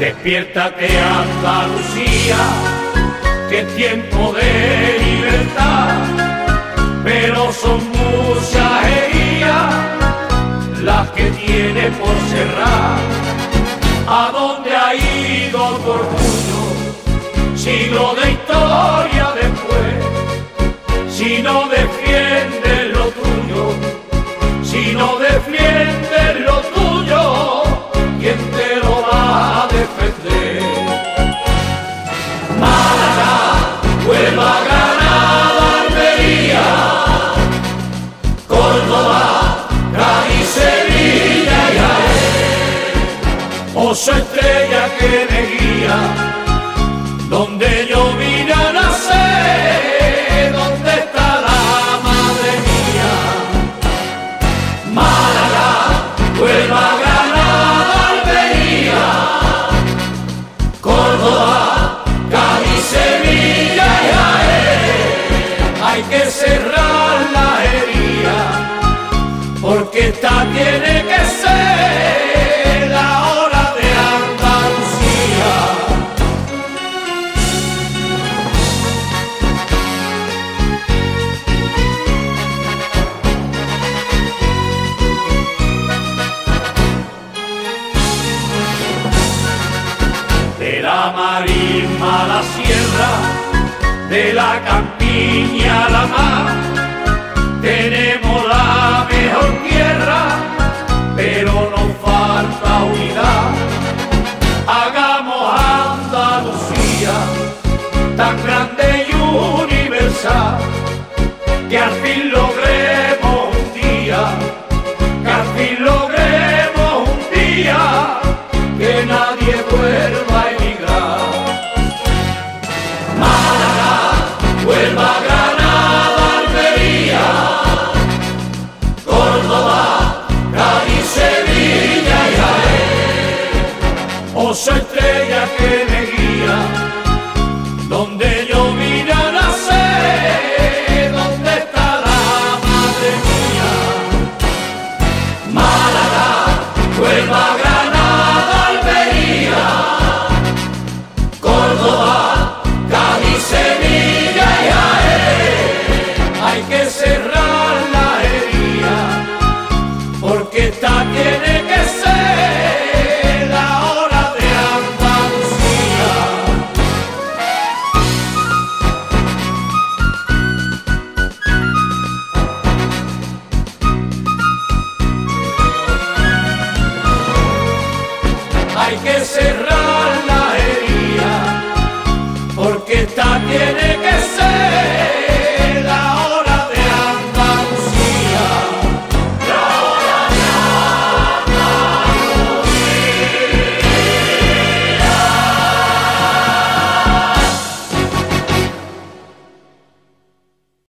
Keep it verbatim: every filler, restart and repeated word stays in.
Despiértate Andalucía, que es tiempo de libertad, pero son muchas heridas las que tiene por cerrar. ¿A dónde ha ido tu orgullo? Siglo de historia después, si no defiendes lo tuyo, si no defiendes lo tuyo, ¿quién te lo va a defender? Málaga, Huelva, Granada, Almería, Córdoba, Cádiz, Sevilla y Jaén, oh su estrella que me guía, donde yo vine a nacer, donde está la madre mía. Málaga, Huelva, Granada, Almería, Córdoba, Cádiz, Sevilla y Jaén, hay que cerrar la herida, porque esta tiene que ser la hora de Andalucía. De la marisma a la sierra, de la campiña a la mar, tenemos la mejor tierra, pero nos falta unidad. Hagamos Andalucía tan grande y universal, que al fin logremos un día, que al fin logremos un día, que nadie vuelva a emigrar. Málaga, Huelva, Granada, Almería, Córdoba, Cádiz, Sevilla y Jaén, oh su estrella que me guía, donde yo vine a nacer, donde está la madre mía. Málaga, Huelva, Granada, Almería, Córdoba, Cádiz, Sevilla y Jaén, hay que cerrar la herida, porque esta tiene que ser la hora de Andalucía. Hay que cerrar la herida, porque esta tiene que